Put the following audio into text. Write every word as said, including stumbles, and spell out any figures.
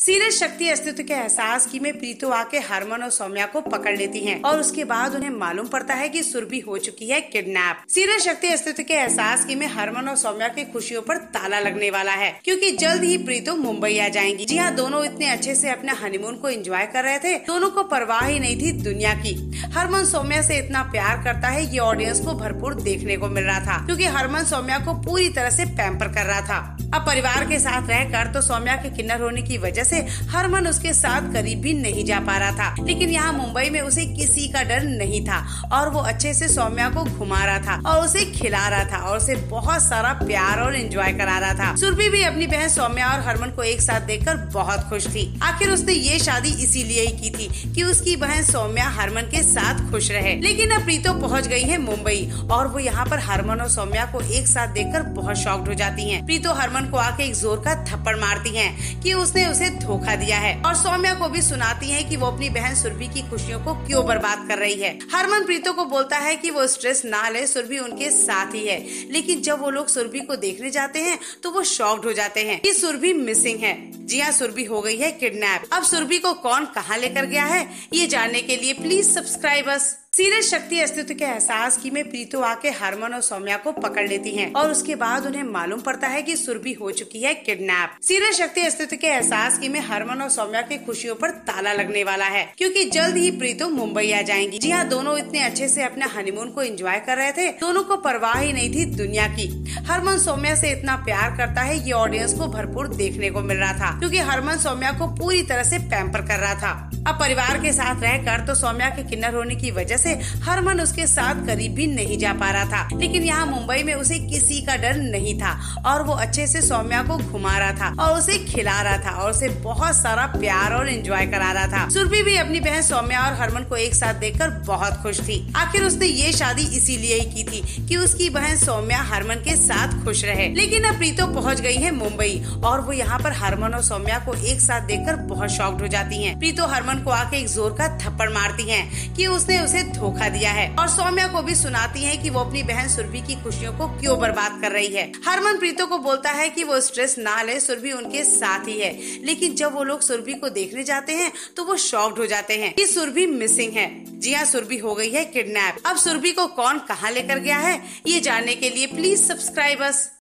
Serial शक्ति अस्तित्व के एहसास की में प्रीतो आके हरमन और सौम्या को पकड़ लेती हैं और उसके बाद उन्हें मालूम पड़ता है कि सुरभि हो चुकी है किडनैप। सीरियल शक्ति अस्तित्व के एहसास की में हरमन और सौम्या की खुशियों पर ताला लगने वाला है क्योंकि जल्द ही प्रीतो मुंबई आ जाएंगी। जी हाँ, दोनों इतने अच्छे से अपने हनीमून को एंजॉय कर रहे थे, दोनों को परवाह ही नहीं थी दुनिया की। हरमन सौम्या से इतना प्यार करता है ये ऑडियंस को भरपूर देखने को मिल रहा था क्योंकि हरमन सौम्या को पूरी तरह से पैम्पर कर रहा था। अब परिवार के साथ रहकर तो सौम्या के किन्नर होने की वजह से हरमन उसके साथ करीब भी नहीं जा पा रहा था, लेकिन यहाँ मुंबई में उसे किसी का डर नहीं था और वो अच्छे से सौम्या को घुमा रहा था और उसे खिला रहा था और उसे बहुत सारा प्यार और एंजॉय करा रहा था। सुरभि भी अपनी बहन सौम्या और हरमन को एक साथ देखकर बहुत खुश थी। आखिर उसने ये शादी इसीलिए ही की थी कि उसकी बहन सौम्या हरमन के साथ खुश रहे। लेकिन अब प्रीतो पहुँच गई है मुंबई और वो यहाँ पर हरमन और सौम्या को एक साथ देखकर बहुत शॉक्ड हो जाती है। प्रीतो हरमन को आके एक जोर का थप्पड़ मारती हैं कि उसने उसे धोखा दिया है और सौम्या को भी सुनाती हैं कि वो अपनी बहन सुरभि की खुशियों को क्यों बर्बाद कर रही है। हरमन प्रीतो को बोलता है कि वो स्ट्रेस ना ले, सुरभि उनके साथ ही है। लेकिन जब वो लोग सुरभि को देखने जाते हैं तो वो शॉक्ड हो जाते हैं कि सुरभि मिसिंग है। जी हाँ, सुरभि हो गई है किडनैप। अब सुरभि को कौन कहाँ लेकर गया है ये जानने के लिए प्लीज सब्सक्राइब अस। सीरियल शक्ति अस्तित्व के एहसास की में प्रीतो आके हरमन और सौम्या को पकड़ लेती हैं और उसके बाद उन्हें मालूम पड़ता है कि सुरभि हो चुकी है किडनैप। सीरियल शक्ति अस्तित्व के एहसास की में हरमन और सौम्या की खुशियों पर ताला लगने वाला है क्योंकि जल्द ही प्रीतो मुंबई आ जाएंगी। जी हाँ, दोनों इतने अच्छे से अपने हनीमून को एंजॉय कर रहे थे, दोनों को परवाह ही नहीं थी दुनिया की। हरमन सौम्या से इतना प्यार करता है ये ऑडियंस को भरपूर देखने को मिल रहा था क्योंकि हरमन सौम्या को पूरी तरह से पैम्पर कर रहा था। अब परिवार के साथ रहकर तो सौम्या के किन्नर होने की वजह से हरमन उसके साथ करीब भी नहीं जा पा रहा था, लेकिन यहाँ मुंबई में उसे किसी का डर नहीं था और वो अच्छे से सौम्या को घुमा रहा था और उसे खिला रहा था और उसे बहुत सारा प्यार और एंजॉय करा रहा था। सुरभि भी अपनी बहन सौम्या और हरमन को एक साथ देखकर बहुत खुश थी। आखिर उसने ये शादी इसीलिए ही की थी कि उसकी बहन सौम्या हरमन के साथ खुश रहे। लेकिन अब प्रीतो पहुँच गई है मुंबई और वो यहाँ पर हरमन और सौम्या को एक साथ देखकर बहुत शॉक्ड हो जाती है। प्रीतो हरमन को आके एक जोर का थप्पड़ मारती है कि उसने उसे धोखा दिया है और सौम्या को भी सुनाती है कि वो अपनी बहन सुरभि की खुशियों को क्यों बर्बाद कर रही है। हरमन प्रीतो को बोलता है कि वो स्ट्रेस ना ले, सुरभि उनके साथ ही है। लेकिन जब वो लोग सुरभि को देखने जाते हैं तो वो शॉक्ड हो जाते हैं कि सुरभि मिसिंग है। जी हाँ, सुरभि हो गई है किडनैप। अब सुरभि को कौन कहाँ लेकर गया है ये जानने के लिए प्लीज सब्सक्राइब अस।